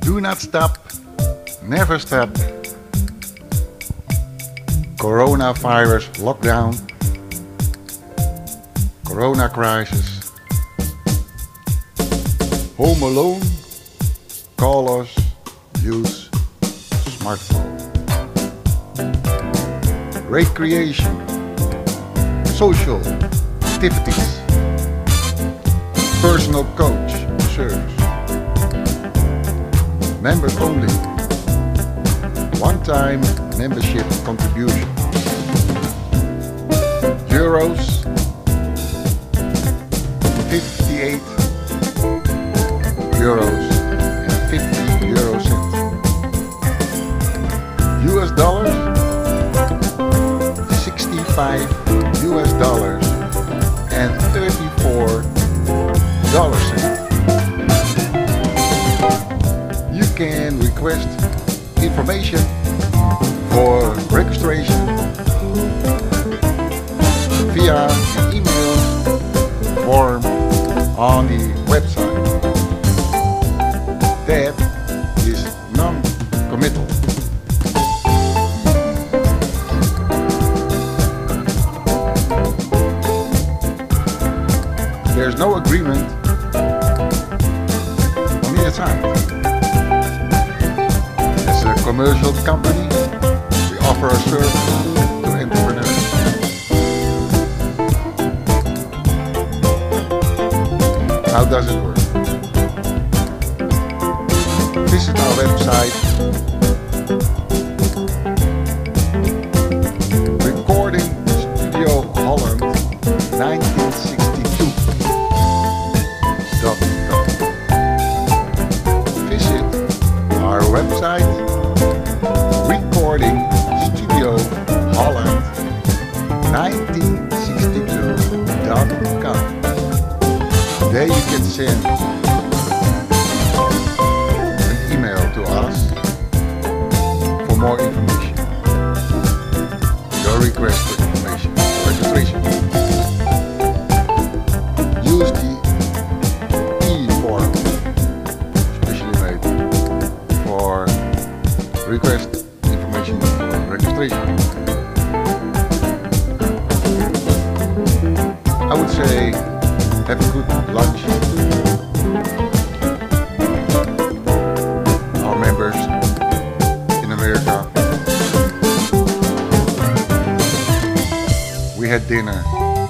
Do not stop, never stop. Coronavirus lockdown, corona crisis, home alone, call us, use smartphone. Recreation, social activities, personal coach service, members only, one-time membership contribution, euros 58 euros and 50 euro cents, US dollars 65 US dollars and 34 dollar cents. You can request information for registration via an email form on the website. That is non-committal. There's no agreement on either side. As a commercial company, we offer our service to entrepreneurs. How does it work? Visit our website, Recording Studio Holland 1962.com. Visit our website, Recording Studio Holland 1962.com. There you can send an email to us for more information. Your request for information, registration. Use the e-form specially made for request information for registration. I would say have a good lunch. Our members in America, we had dinner.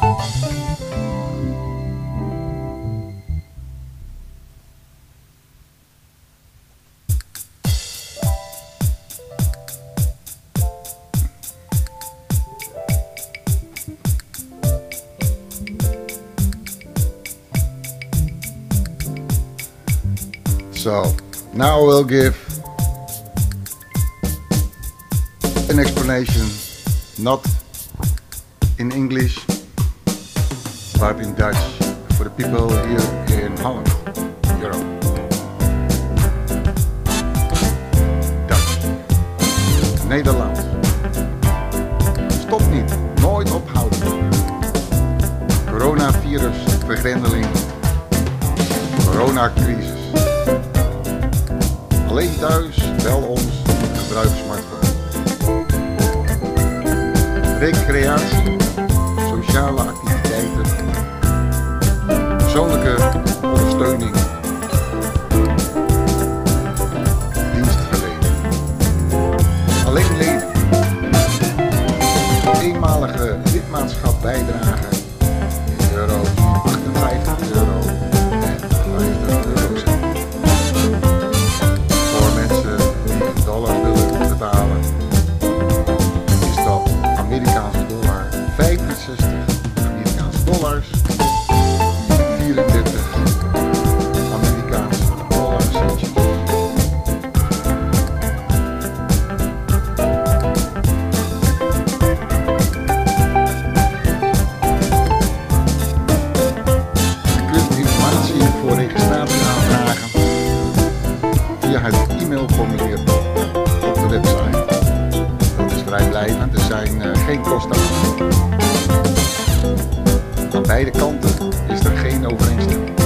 So now I will give an explanation, not in English, but in Dutch for the people here in Holland, Europe. Dutch, Nederlands. Stop niet, nooit ophouden. Coronavirus, vergrendeling, coronacrisis. Alleen thuis, bel ons, gebruik smartphone. Recreatie, sociale activiteiten, persoonlijke ondersteuning, dienstverlening. Alleen leden. Eenmalige lidmaatschap bijdragen in euro's, 58 euro en 50 eurocent. Dollars willen betalen, is dat Amerikaanse dollar 65 Amerikaanse dollars, 34 Amerikaanse dollar centjes. Je kunt informatie voor registratie aanvragen via het e-mailformulier op de website. Dat is vrijblijvend, er zijn geen kosten aan. Aan beide kanten is er geen overeenstemming.